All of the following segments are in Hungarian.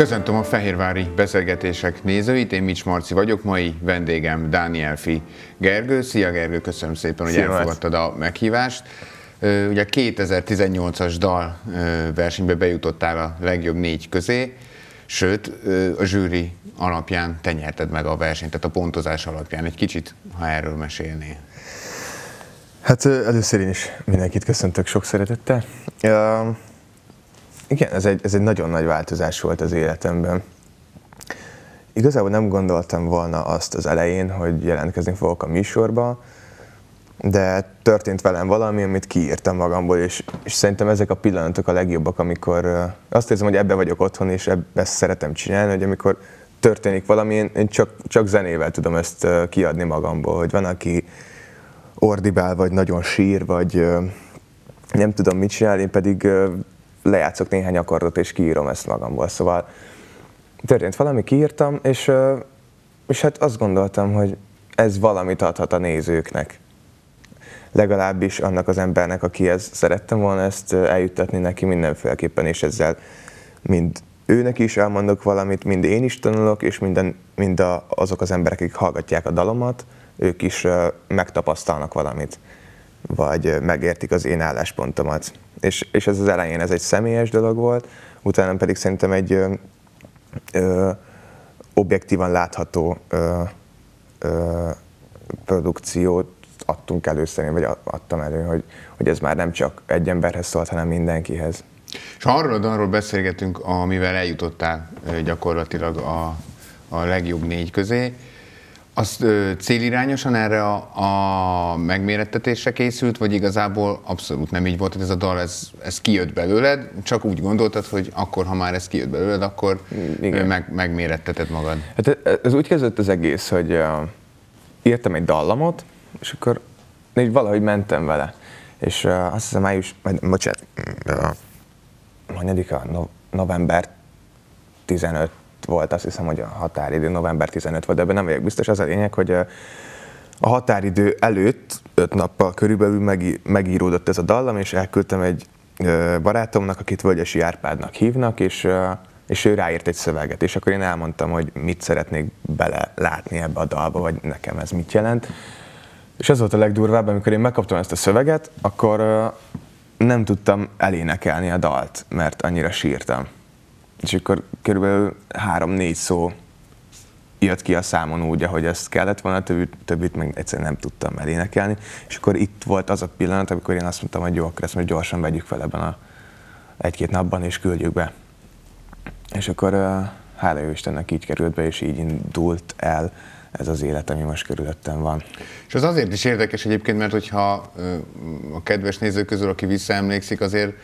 Köszöntöm a fehérvári beszélgetések nézőit, én Mics Marci vagyok, mai vendégem Dánielfi Gergő. Szia Gergő, köszönöm szépen, hogy elfogadtad a meghívást. Ugye 2018-as dal versenybe bejutottál a legjobb 4 közé, sőt a zsűri alapján te nyerted meg a versenyt, tehát a pontozás alapján. Egy kicsit, ha erről mesélnél. Hát először én is mindenkit köszöntök sok szeretettel. Igen, ez egy nagyon nagy változás volt az életemben. Igazából nem gondoltam volna azt az elején, hogy jelentkezni fogok a műsorba, de történt velem valami, amit kiírtam magamból, és szerintem ezek a pillanatok a legjobbak, amikor azt érzem, hogy ebbe vagyok otthon, és ezt szeretem csinálni, hogy amikor történik valami, én csak zenével tudom ezt kiadni magamból, hogy van, aki ordibál, vagy nagyon sír, vagy nem tudom mit csinál, én pedig lejátszok néhány akkordot, és kiírom ezt magamból. Szóval történt valami, kiírtam, és hát azt gondoltam, hogy ez valamit adhat a nézőknek. Legalábbis annak az embernek, akihez szerettem volna ezt eljuttatni neki mindenféleképpen, és ezzel mind őnek is elmondok valamit, mind én is tanulok, és azok az emberek, akik hallgatják a dalomat, ők is megtapasztalnak valamit, vagy megértik az én álláspontomat. És ez az elején ez egy személyes dolog volt, utána pedig szerintem egy objektívan látható produkciót adtunk elő vagy adtam elő, hogy ez már nem csak egy emberhez szólt, hanem mindenkihez. És arról beszélgetünk, amivel eljutottál gyakorlatilag a legjobb 4 közé, az célirányosan erre a megmérettetésre készült, vagy igazából abszolút nem így volt, hogy ez a dal, ez kijött belőled, csak úgy gondoltad, hogy akkor, ha már ez kijött belőled, akkor megméretteted magad? Hát ez úgy kezdődött az egész, hogy írtam egy dallamot, és akkor így valahogy mentem vele. És azt hiszem november 15 volt, azt hiszem, hogy a határidő november 15 volt, de ebben nem vagyok biztos. Az a lényeg, hogy a határidő előtt 5 nappal körülbelül megíródott ez a dallam, és elküldtem egy barátomnak, akit Völgyesi Árpádnak hívnak, és ő ráírt egy szöveget, és akkor én elmondtam, hogy mit szeretnék bele látni ebbe a dalba, vagy nekem ez mit jelent. És ez volt a legdurvább, amikor én megkaptam ezt a szöveget, akkor nem tudtam elénekelni a dalt, mert annyira sírtam. És akkor körülbelül 3-4 szó jött ki a számon úgy, ahogy ezt kellett volna, többit meg egyszerűen nem tudtam elénekelni. És akkor itt volt az a pillanat, amikor én azt mondtam, hogy jó, akkor ezt most gyorsan vegyük fel ebben a 1-2 napban, és küldjük be. És akkor hála jó Istennek így került be, és így indult el ez az élet, ami most körülöttem van. És az azért is érdekes egyébként, mert hogyha a kedves nézők közül, aki visszaemlékszik, azért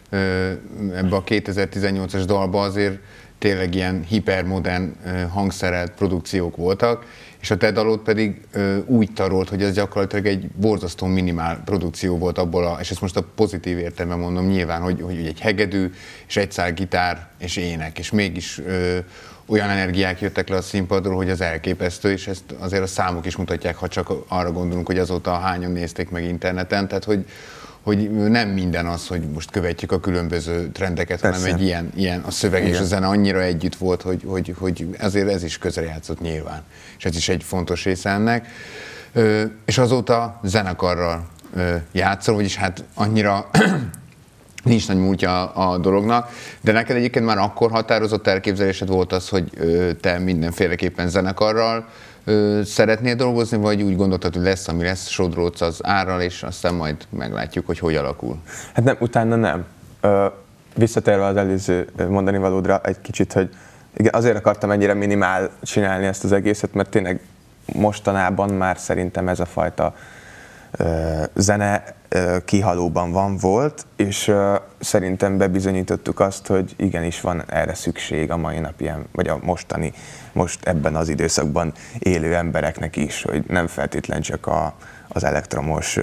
ebbe a 2018-as dalba azért tényleg ilyen hipermodern hangszerelt produkciók voltak, és a te dalod pedig úgy tarolt, hogy ez gyakorlatilag egy borzasztó minimál produkció volt abból, és ezt most a pozitív értelemben mondom nyilván, hogy egy hegedű, és egy szál gitár, és ének, és mégis olyan energiák jöttek le a színpadról, hogy az elképesztő, és ezt azért a számok is mutatják, ha csak arra gondolunk, hogy azóta hányan nézték meg interneten, tehát hogy nem minden az, hogy most követjük a különböző trendeket, persze, hanem egy ilyen a szöveg igen, és a zene annyira együtt volt, hogy azért ez is közrejátszott nyilván. És ez is egy fontos része ennek. És azóta zenekarral játszol, vagyis hát annyira nincs nagy múltja a dolognak, de neked egyébként már akkor határozott elképzelésed volt az, hogy te mindenféleképpen zenekarral szeretnél dolgozni, vagy úgy gondoltad, hogy lesz, ami lesz, sodródsz az árral, és aztán majd meglátjuk, hogy alakul? Hát nem, utána nem. Visszatérve az előző mondani valódra egy kicsit, hogy igen, azért akartam ennyire minimál csinálni ezt az egészet, mert tényleg mostanában már szerintem ez a fajta zene kihalóban volt, és szerintem bebizonyítottuk azt, hogy igenis van erre szükség a mai nap ilyen, vagy a most ebben az időszakban élő embereknek is, hogy nem feltétlen csak az elektromos,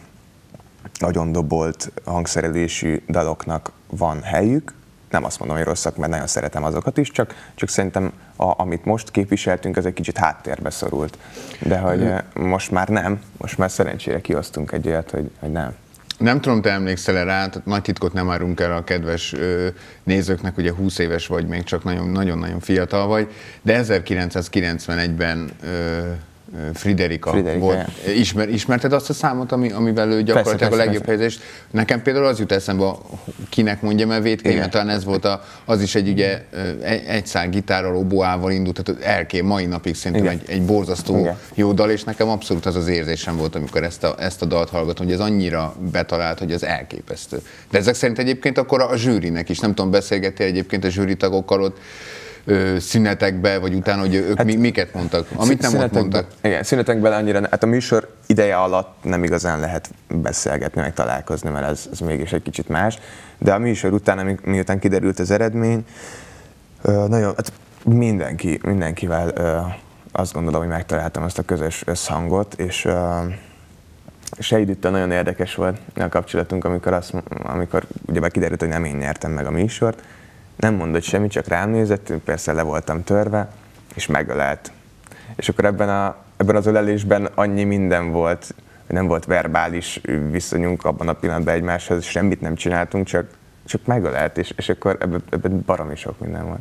agyondobolt hangszerelésű daloknak van helyük. Nem azt mondom, hogy rosszak, mert nagyon szeretem azokat is, csak szerintem amit most képviseltünk, az egy kicsit háttérbe szorult. De hogy most már nem, most már szerencsére kiosztunk egy olyat, hogy nem. Nem tudom, te emlékszel-e rá, tehát nagy titkot nem árunk el a kedves nézőknek, ugye 20 éves vagy, még csak nagyon-nagyon fiatal vagy, de 1991-ben Friderika volt. Ismerted azt a számot, amivel ő gyakorlatilag a legjobb helyezést? Nekem például az jut eszembe, kinek mondjam el vétkeimet, talán ez volt az is egy ugye egy szál gitárral, oboával indult, tehát elké mai napig szerintem egy borzasztó jó dal, és nekem abszolút az az érzésem volt, amikor ezt a dalt hallgatom, hogy ez annyira betalált, hogy ez elképesztő. De ezek szerint egyébként akkor a zsűrinek is, nem tudom, beszélgettél egyébként a zsűritagokkal ott, szünetekbe, vagy utána, hogy ők miket mondtak, amit nem ott mondtak. Igen, szünetekben annyira, hát a műsor ideje alatt nem igazán lehet beszélgetni, meg találkozni, mert ez mégis egy kicsit más. De a műsor után, miután kiderült az eredmény, nagyon, hát mindenkivel azt gondolom, hogy megtaláltam azt a közös összhangot, és Seidittel nagyon érdekes volt a kapcsolatunk, amikor ugye kiderült, hogy nem én nyertem meg a műsort. Nem mondott semmit, csak rám nézett, persze le voltam törve, és megölelt. És akkor ebben az ölelésben annyi minden volt, hogy nem volt verbális viszonyunk abban a pillanatban egymáshoz, semmit nem csináltunk, csak megölelt, és akkor ebben baromi sok minden volt.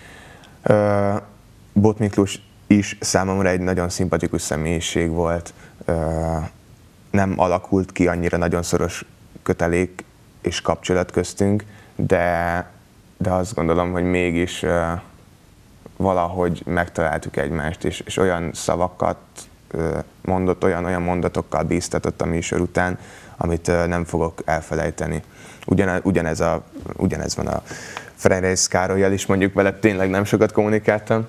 Bot Miklós is számomra egy nagyon szimpatikus személyiség volt, nem alakult ki annyira nagyon szoros kötelék és kapcsolat köztünk, de azt gondolom, hogy mégis valahogy megtaláltuk egymást, és olyan szavakat mondott, olyan mondatokkal bíztatott a műsor után, amit nem fogok elfelejteni. Ugyanez van a Ferenc Károllyal is, mondjuk vele tényleg nem sokat kommunikáltam,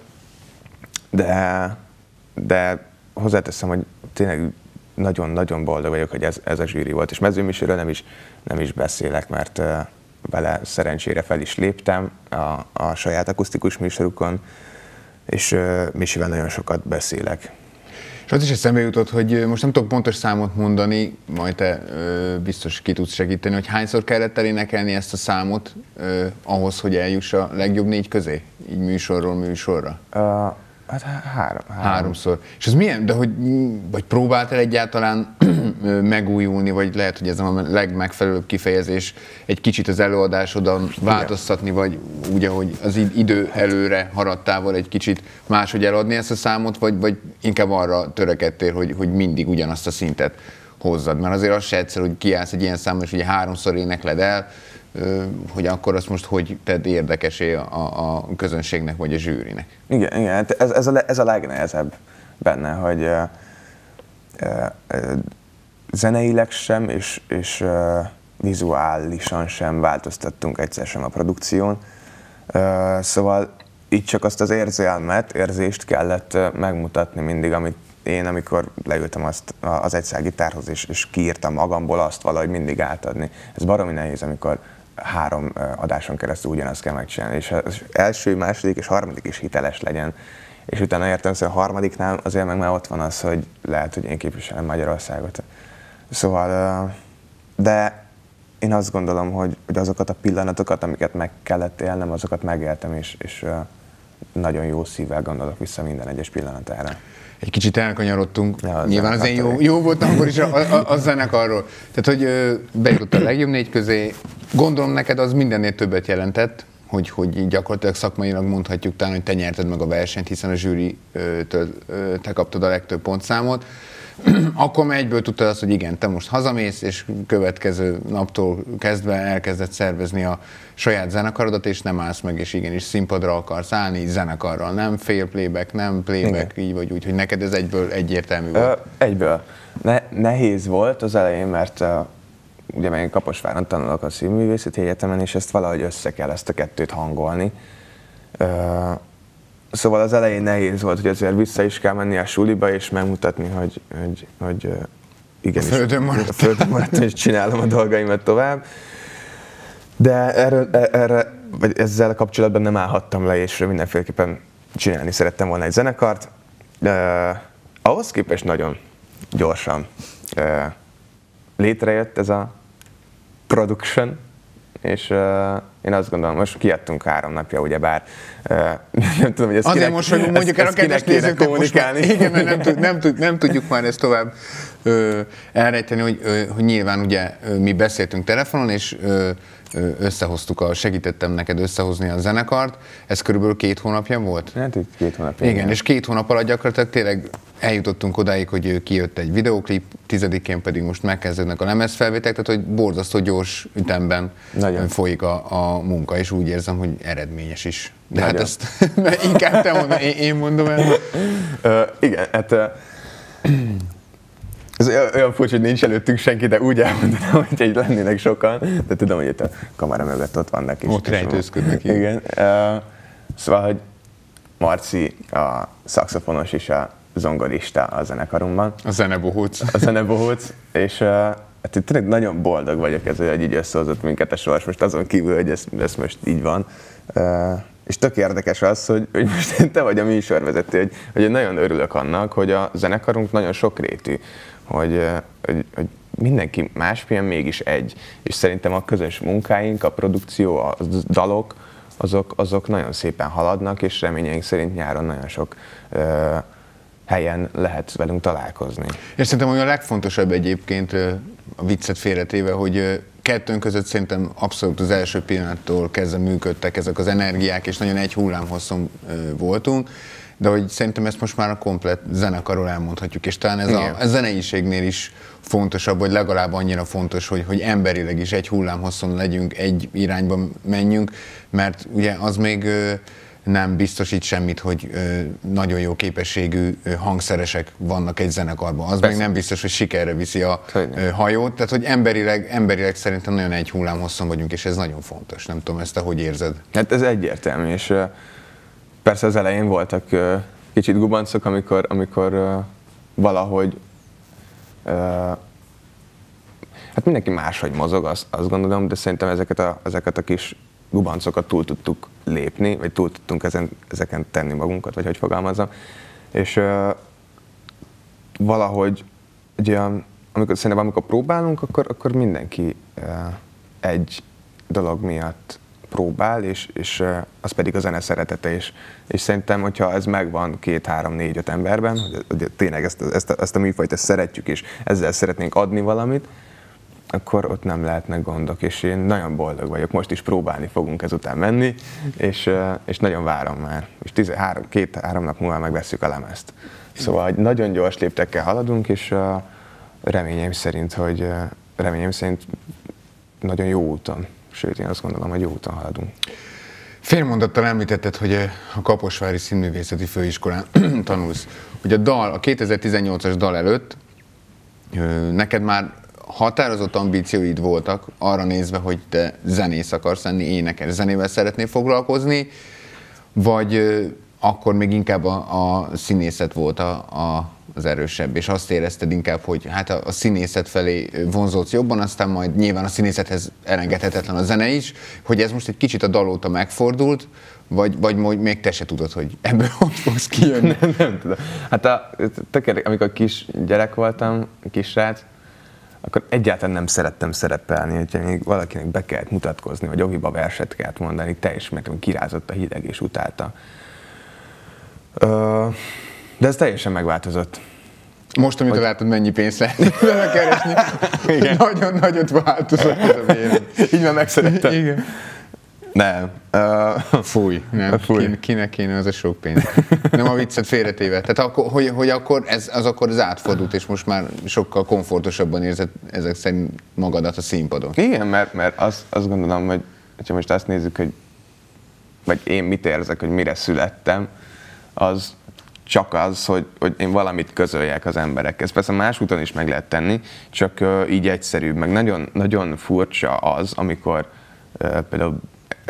de hozzáteszem, hogy tényleg nagyon-nagyon boldog vagyok, hogy ez a zsűri volt, és mezőműsorról nem is beszélek, mert vele szerencsére fel is léptem a saját akusztikus műsorukon, és Misivel nagyon sokat beszélek. És az is eszembe jutott, hogy most nem tudok pontos számot mondani, majd te biztos ki tudsz segíteni, hogy hányszor kellett elénekelni ezt a számot ahhoz, hogy eljuss a legjobb 4 közé? Így műsorról műsorra? Hát háromszor. És ez milyen? De vagy próbáltál egyáltalán megújulni, vagy lehet, hogy ez a legmegfelelőbb kifejezés, egy kicsit az előadásodon változtatni, vagy úgy, ahogy az idő előre haradtával egy kicsit máshogy eladni ezt a számot, vagy inkább arra törekedtél, hogy mindig ugyanazt a szintet hozzad? Mert azért az se egyszer, hogy kiállsz egy ilyen számot, és ugye 3-szor énekled el, hogy akkor azt most hogy tedd érdekesé a közönségnek vagy a zsűrinek? Igen, hát ez a legnehezebb benne, hogy zeneileg sem és vizuálisan sem változtattunk egyszer sem a produkción. Szóval így csak azt az érzést kellett megmutatni mindig, amit én, amikor leültem az egyszál gitárhoz, és kiírtam magamból azt valahogy mindig átadni. Ez baromi nehéz, amikor 3 adáson keresztül ugyanazt kell megcsinálni, és az első, második és harmadik is hiteles legyen. És utána értem, hogy a harmadiknál azért meg már ott van az, hogy lehet, hogy én képviselem Magyarországot. Szóval, de én azt gondolom, hogy azokat a pillanatokat, amiket meg kellett élnem, azokat megéltem, és nagyon jó szívvel gondolok vissza minden egyes pillanatára. Egy kicsit elkanyarodtunk, nyilván az én jó volt akkor is a zenekarról. Tehát, hogy bejutott a legjobb 4 közé, gondolom neked az mindennél többet jelentett, hogy gyakorlatilag szakmailag mondhatjuk talán, hogy te nyerted meg a versenyt, hiszen a zsűritől te kaptad a legtöbb pontszámot. Akkor egyből tudtad azt, hogy igen, te most hazamész, és következő naptól kezdve elkezdett szervezni a saját zenekarodat, és nem állsz meg, és igenis színpadra akarsz állni, zenekarral, nem fél playback, nem playback, igen. Így vagy úgy, hogy neked ez egyből egyértelmű volt. Egyből. Nehéz volt az elején, mert ugye én Kaposváron tanulok a Színművészeti Egyetemen, és ezt valahogy össze kell ezt a kettőt hangolni. Szóval az elején nehéz volt, hogy azért vissza is kell menni a suliba, és megmutatni, hogy igenis, a földön maradtam, és csinálom a dolgaimat tovább. De erre vagy ezzel kapcsolatban nem állhattam le, és mindenféleképpen csinálni szerettem volna egy zenekart. Ahhoz képest nagyon gyorsan létrejött ez a production, és én azt gondolom, most kiadtunk 3 napja, ugyebár nem tudom, hogy ezt azért most, hogy mondjuk el a kedves nézőknek most már, igen, mert nem tudjuk már ezt tovább elrejteni, hogy nyilván ugye mi beszéltünk telefonon, és segítettem neked összehozni a zenekart. Ez körülbelül 2 hónapja volt? Hát itt 2 hónapja. Igen, és 2 hónap alatt gyakorlatilag tényleg eljutottunk odáig, hogy kijött egy videóklip, 10-én pedig most megkezdődnek a lemezfelvételek, tehát hogy borzasztó gyors ütemben folyik a munka, és úgy érzem, hogy eredményes is. De nagyon. Hát ezt inkább te mondod, én mondom el. Igen, hát ez olyan furcsa, hogy nincs előttünk senki, de úgy elmondanám, hogy így lennének sokan, de tudom, hogy itt a kamera mögött ott vannak is. Ott rejtőzködnek. Igen. Szóval, hogy Marci a szaxofonos és a zongorista a zenekarunkban. A zenebohóc. A zenebohóc, és hát tényleg nagyon boldog vagyok ezzel, hogy így összehozott minket a sors, most azon kívül, hogy ez most így van. És tök érdekes az, hogy most te vagy a műsorvezető, hogy én nagyon örülök annak, hogy a zenekarunk nagyon sokrétű, hogy mindenki másmilyen, mégis egy. És szerintem a közös munkáink, a produkció, a dalok, azok nagyon szépen haladnak, és reményeink szerint nyáron nagyon sok helyen lehet velünk találkozni. És szerintem olyan a legfontosabb egyébként, a viccet félretéve, hogy kettőnk között szerintem abszolút az első pillanattól kezdve működtek ezek az energiák, és nagyon egy hullámhosszon voltunk, de hogy szerintem ezt most már a komplett zenekarról elmondhatjuk, és talán ez a zeneiségnél is fontosabb, vagy legalább annyira fontos, hogy emberileg is egy hullámhosszon legyünk, egy irányba menjünk, mert ugye az még nem biztosít semmit, hogy nagyon jó képességű hangszeresek vannak egy zenekarban. Az még nem biztos, hogy sikerre viszi a hajót. Tehát, hogy emberileg szerintem nagyon egy hullámhosszon vagyunk, és ez nagyon fontos. Nem tudom, ezt te hogy érzed? Hát ez egyértelmű, és persze az elején voltak kicsit gubancok, amikor valahogy hát mindenki máshogy mozog, azt gondolom, de szerintem ezeket a kis gubancokat túl tudtuk lépni, vagy túl tudtunk ezeken tenni magunkat, vagy hogy fogalmazzam. És valahogy ugye, amikor próbálunk, akkor mindenki egy dolog miatt próbál, és az pedig a zene szeretete is. És szerintem, hogyha ez megvan 2, 3, 4, 5 emberben, hogy tényleg ezt a műfajt szeretjük, és ezzel szeretnénk adni valamit, akkor ott nem lehetnek gondok, és én nagyon boldog vagyok. Most is próbálni fogunk ezután menni, és nagyon várom már. És 2-3 nap múlva megvesszük a lemezt. Szóval nagyon gyors léptekkel haladunk, és reményeim szerint nagyon jó úton. Sőt, én azt gondolom, hogy jó úton haladunk. Fél mondattal említetted, hogy a Kaposvári Színművészeti Főiskolán tanulsz. Hogy a 2018-as dal előtt neked már határozott ambícióid voltak arra nézve, hogy te zenész akarsz lenni, énekes, zenével szeretnél foglalkozni, vagy akkor még inkább a színészet volt az erősebb, és azt érezted inkább, hogy hát a színészet felé vonzódsz jobban, aztán majd nyilván a színészethez elengedhetetlen a zene is, hogy ez most egy kicsit a dal óta megfordult, vagy még te se tudod, hogy ebből hogy fogsz kijönni? Nem tudom. Hát amikor kis gyerek voltam, kisrác, akkor egyáltalán nem szerettem szerepelni, hogyha még valakinek be kellett mutatkozni, vagy oviba verset kellett mondani, teljes mértékben kirázott a hideg és utálta. De ez teljesen megváltozott. Most, amit látod, mennyi pénzt lehet keresni, nagyon nagyot változott ez a vélemény. Így már megszerettem. Igen. Nem. Fúj, nem. Kinek kéne az a sok pénz? Nem a viccet félretéve. Tehát hogy akkor az átfordult, és most már sokkal komfortosabban érzed ezek szerint magadat a színpadon. Igen, mert azt gondolom, hogy ha most azt nézzük, hogy vagy én mit érzek, hogy mire születtem, az csak az, hogy én valamit közöljek az emberekkel. Persze más úton is meg lehet tenni, csak így egyszerűbb. Meg nagyon, nagyon furcsa az, amikor például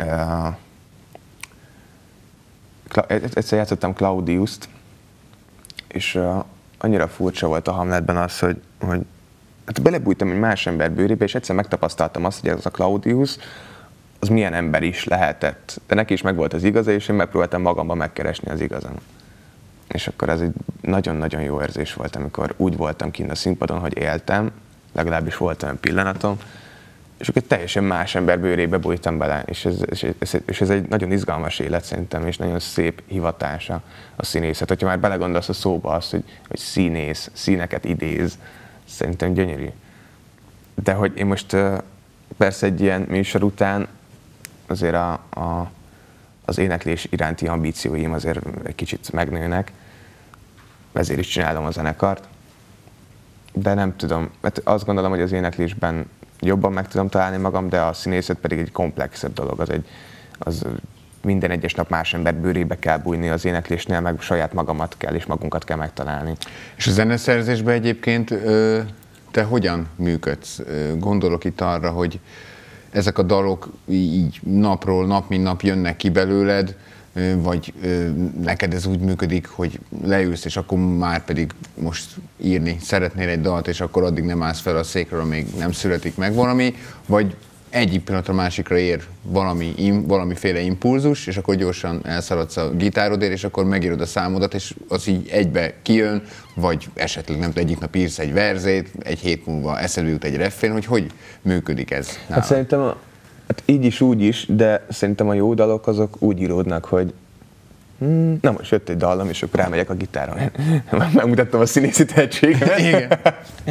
egyszer játszottam Claudiust, és annyira furcsa volt a Hamletben az, hogy hát belebújtam egy más ember bőrébe, és egyszer megtapasztaltam azt, hogy ez a Claudius, az milyen ember is lehetett. De neki is megvolt az igaza, és én megpróbáltam magamban megkeresni az igazam. És akkor ez egy nagyon-nagyon jó érzés volt, amikor úgy voltam kint a színpadon, hogy éltem, legalábbis volt olyan pillanatom, és akkor teljesen más ember bőrébe bújtam bele, és ez egy nagyon izgalmas élet szerintem, és nagyon szép hivatása a színészet. Hogyha már belegondolsz a szóba azt, hogy színész, színeket idéz, szerintem gyönyörű. De hogy én most persze egy ilyen műsor után azért az éneklés iránti ambícióim azért egy kicsit megnőnek, ezért is csinálom a zenekart. De nem tudom, mert azt gondolom, hogy az éneklésben jobban meg tudom találni magam, de a színészet pedig egy komplexebb dolog. Az minden egyes nap más ember bőrébe kell bújni, az éneklésnél meg saját magamat kell és magunkat kell megtalálni. És a zeneszerzésben egyébként te hogyan működsz? Gondolok itt arra, hogy ezek a dalok így napról nap, mint nap jönnek ki belőled, vagy neked ez úgy működik, hogy leülsz, és akkor már pedig most írni szeretnél egy dalt, és akkor addig nem állsz fel a székről, amíg nem születik meg valami, vagy egyik pillanatra másikra ér valamiféle impulzus, és akkor gyorsan elszaladsz a gitárodért, és akkor megírod a számodat, és az így egybe kijön, vagy esetleg nem egyik nap írsz egy verzét, egy hét múlva eszedbe jut egy refrén, hogy működik ez nálad? Hát szerintem így is, úgy is, de szerintem a jó dalok azok úgy íródnak, hogy na most jött egy dallam, és akkor rámegyek a gitáron. Megmutattam a színészi tehetségemet. Igen.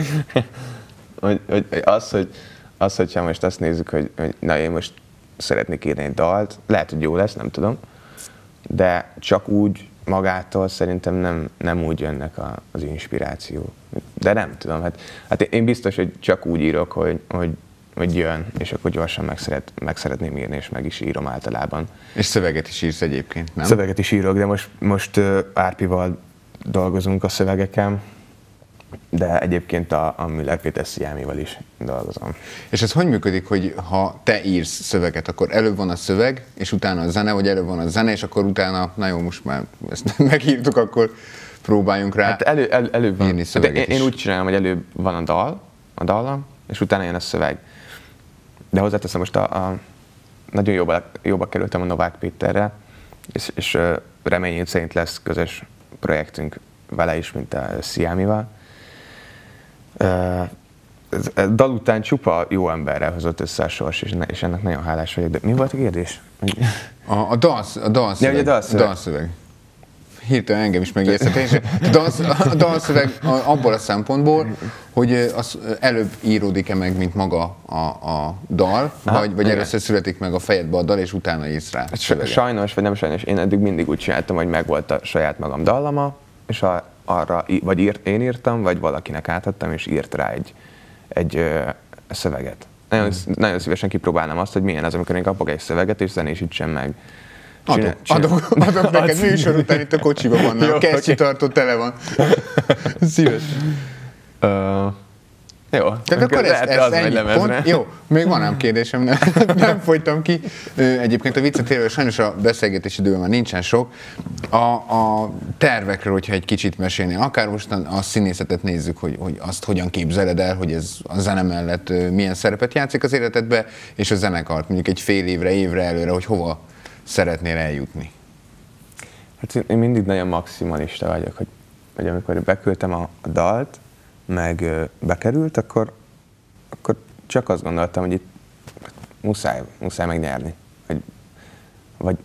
Hogyha most azt nézzük, hogy na én most szeretnék írni egy dalt, lehet, hogy jó lesz, nem tudom, de csak úgy magától szerintem nem úgy jönnek az inspiráció. De nem tudom, hát én biztos, hogy csak úgy írok, hogy jön, és akkor gyorsan meg szeretném írni, és meg is írom általában. És szöveget is írsz egyébként, nem? Szöveget is írok, de most Árpival dolgozunk a szövegeken, de egyébként a Müller Péter Sziámival is dolgozom. És ez hogy működik, hogy ha te írsz szöveget, akkor előbb van a szöveg, és utána a zene, vagy előbb van a zene, és akkor utána, na jó, most már ezt megírtuk, akkor próbáljunk rá hát előbb van. írni szöveget hát én úgy csinálom, hogy előbb van a dallam, és utána jön a szöveg. De hozzáteszem, most nagyon jobba kerültem a Novák Péterrel, és reményét szerint lesz közös projektünk vele is, mint a Sziámival. Dal után csupa jó emberrel hozott össze a sors, és ennek nagyon hálás vagyok. De mi volt a kérdés? A dalszöveg. Hirtelen engem is megijesztett. A dalszöveg abból a szempontból, hogy az előbb íródik-e meg, mint maga a dal, vagy először születik meg a fejedbe a dal, és utána írsz rá szöveget. Sajnos, vagy nem sajnos, én eddig mindig úgy csináltam, hogy megvolt a saját magam dallama, és arra vagy én írtam, vagy valakinek átadtam, és írt rá egy szöveget. Nagyon szívesen kipróbálnám azt, hogy milyen az, amikor én kapok egy szöveget, és zenésítsem meg. Adok neked műsor után, itt a kocsiban vannak, a kesztyűtartó tele van. Szívesen. Jó. Tehát akkor ez ennyi pont. Jó, még van ám kérdésem, nem folytam ki. Egyébként a viccet élve, sajnos a beszélgetési időben már nincsen sok. A tervekről, hogyha egy kicsit mesélnél, akár most a színészetet nézzük, hogy azt hogyan képzeled el, hogy ez a zene mellett milyen szerepet játszik az életedbe, és a zenekart mondjuk egy fél évre előre, hogy hova szeretnél eljutni? Hát én mindig nagyon maximalista vagyok, hogy amikor beküldtem a dalt, meg bekerült, akkor csak azt gondoltam, hogy itt muszáj megnyerni. Vagy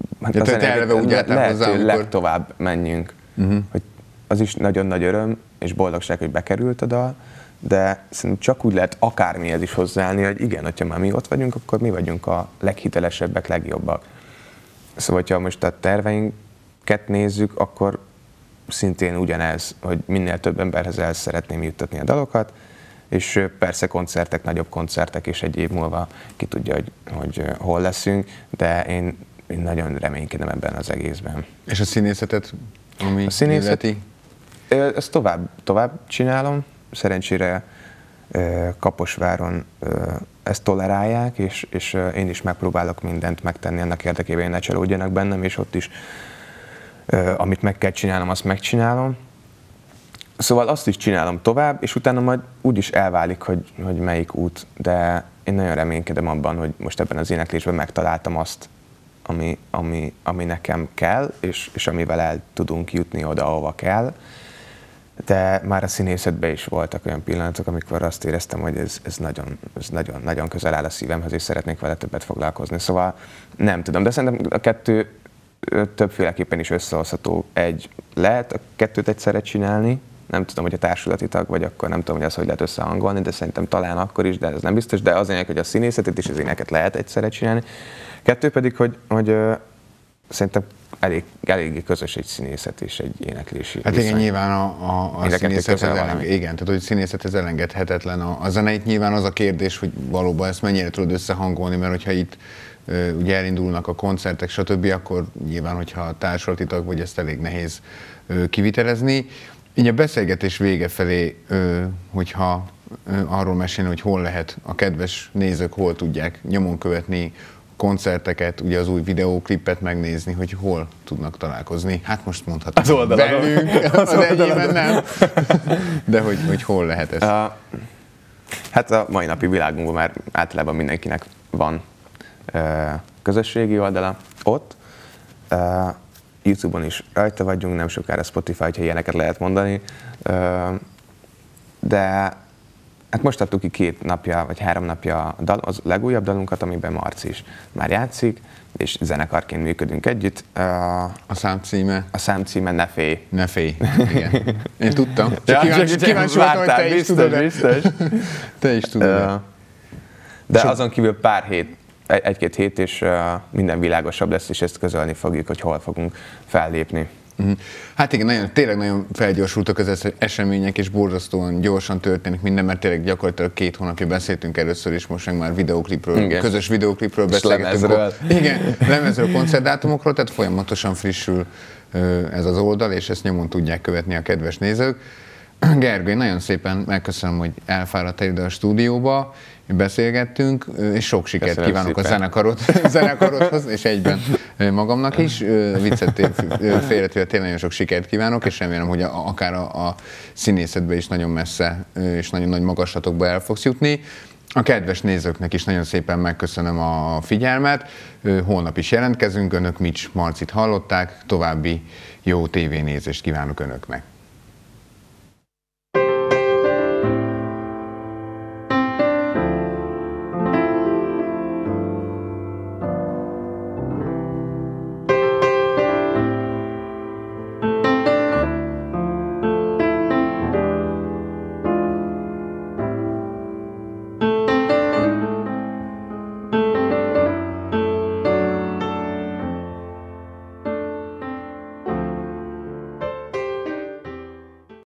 lehető legtovább menjünk. Hogy az is nagyon nagy öröm és boldogság, hogy bekerült a dal, de szerintem csak úgy lehet akármihez is hozzáállni, hogy igen, hogyha már mi ott vagyunk, akkor mi vagyunk a leghitelesebbek, legjobbak. Szóval, ha most a terveinket nézzük, akkor szintén ugyanez, hogy minél több emberhez el szeretném juttatni a dalokat, és persze koncertek, nagyobb koncertek, és egy év múlva ki tudja, hogy hol leszünk, de én nagyon reménykedem ebben az egészben. És a színészetet, ami a színészeti? Ezt tovább csinálom. Szerencsére Kaposváron ezt tolerálják, és én is megpróbálok mindent megtenni annak érdekében, hogy ne csalódjanak bennem, és ott is amit meg kell csinálnom, azt megcsinálom. Szóval azt is csinálom tovább, és utána majd úgy is elválik, hogy melyik út, de én nagyon reménykedem abban, hogy most ebben az éneklésben megtaláltam azt, ami nekem kell, és amivel el tudunk jutni oda, ahova kell. De már a színészetben is voltak olyan pillanatok, amikor azt éreztem, hogy ez nagyon közel áll a szívemhez, és szeretnék vele többet foglalkozni. Szóval nem tudom, de szerintem a kettő többféleképpen is összehozható. Lehet a kettőt egyszerre csinálni, Nem tudom, hogy a társulati tag vagy, akkor nem tudom, hogy az hogy lehet összehangolni, de szerintem talán akkor is, de ez nem biztos. De az lényeg, hogy a színészetet és az éneket lehet egyszerre csinálni. Kettő pedig, hogy szerintem eléggé közös egy színészet és egy éneklési Hát viszony. igen, nyilván a színészet igen, tehát hogy színészet ez elengedhetetlen. A zeneit nyilván az a kérdés, hogy valóban ezt mennyire tudod összehangolni, mert hogyha itt ugye elindulnak a koncertek, stb., akkor nyilván, hogyha társulati tag vagy, ezt elég nehéz kivitelezni. Így a beszélgetés vége felé, hogyha arról mesélni, hogy hol lehet a kedves nézők, hol tudják nyomon követni koncerteket, ugye az új videóklipet megnézni, hogy hol tudnak találkozni. Hát most mondhatom az oldalon. Velünk, az enyémben nem. De hogy hol lehet ez? Hát a mai napi világunkban már általában mindenkinek van közösségi oldala ott. YouTube-on is rajta vagyunk, nem sokára Spotify, ha ilyeneket lehet mondani. De hát most adtuk ki 2 napja, vagy 3 napja az legújabb dalunkat, amiben Marci is már játszik, és zenekarként működünk együtt. A számcíme? A számcíme Ne félj. Ne félj, igen. Én tudtam. Csak kíváncsi voltam, hogy te is tudod. Biztos. Te is tudod. De azon kívül pár hét, 1-2 hét, és minden világosabb lesz, és ezt közölni fogjuk, hogy hol fogunk fellépni. Hát igen, tényleg nagyon felgyorsultak az események, és borzasztóan gyorsan történik minden, mert tényleg gyakorlatilag 2 hónapja beszéltünk először, és most meg már videóklipről, igen. Közös videóklipről beszélgetünk. Igen, lemezről, koncertdátumokról, tehát folyamatosan frissül ez az oldal, és ezt nyomon tudják követni a kedves nézők. Gergő, én nagyon szépen megköszönöm, hogy elfáradtál ide a stúdióba, beszélgettünk, és sok sikert Köszönöm kívánok szépen. a zenekarodhoz, és egyben magamnak is. Viccet félretéve tényleg nagyon sok sikert kívánok, és remélem, hogy akár a színészetbe is nagyon messze, és nagyon nagy magaslatokba el fogsz jutni. A kedves nézőknek is nagyon szépen megköszönöm a figyelmet. Holnap is jelentkezünk, önök Mics Marcit hallották, további jó tévénézést kívánok önöknek.